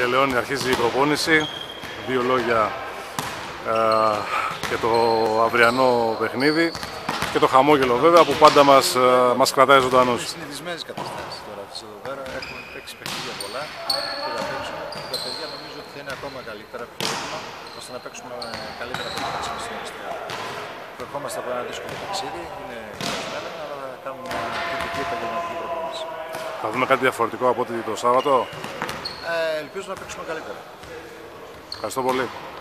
Ελαιώνη αρχίζει η προπόνηση. Δύο λόγια και το αυριανό παιχνίδι και το χαμόγελο βέβαια που πάντα μας κρατάει ζωντανούς. Είναι συνηθισμένες καταστάσεις τώρα αυτές εδώ πέρα. Έχουν παίξει παιχνίδια πολλά και θα παίξουν. Τα παιδιά νομίζω ότι θα είναι ακόμα καλύτερα, πιο έτοιμα, ώστε να παίξουμε καλύτερα από το παίξιμο στην αριστερά. Ερχόμαστε από ένα δύσκολο ταξίδι, είναι καλεσμένα, αλλά θα κάνουμε μια θετική επαγγελματική προπόνηση. Θα δούμε κάτι διαφορετικό από ό,τι το Σάββατο. Ελπίζω να παίξουμε καλύτερα. Ευχαριστώ πολύ.